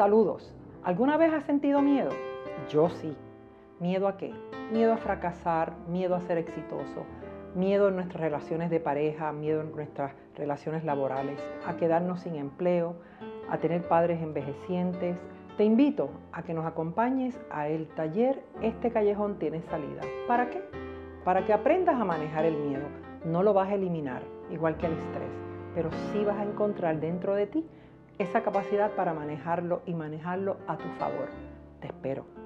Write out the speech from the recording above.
Saludos. ¿Alguna vez has sentido miedo? Yo sí. ¿Miedo a qué? Miedo a fracasar, miedo a ser exitoso, miedo en nuestras relaciones de pareja, miedo en nuestras relaciones laborales, a quedarnos sin empleo, a tener padres envejecientes. Te invito a que nos acompañes a el taller Este Callejón Tiene Salida. ¿Para qué? Para que aprendas a manejar el miedo. No lo vas a eliminar, igual que el estrés, pero sí vas a encontrar dentro de ti esa capacidad para manejarlo y manejarlo a tu favor. Te espero.